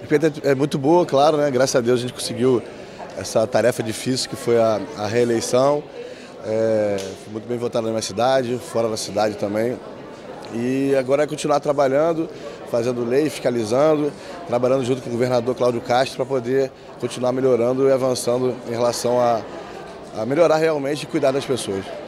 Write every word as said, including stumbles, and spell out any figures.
A expectativa é muito boa, claro, né? Graças a Deus a gente conseguiu essa tarefa difícil que foi a, a reeleição. É, fui muito bem votado na minha cidade, fora da cidade também. E agora é continuar trabalhando, fazendo lei, fiscalizando, trabalhando junto com o governador Cláudio Castro para poder continuar melhorando e avançando em relação a, a melhorar realmente e cuidar das pessoas.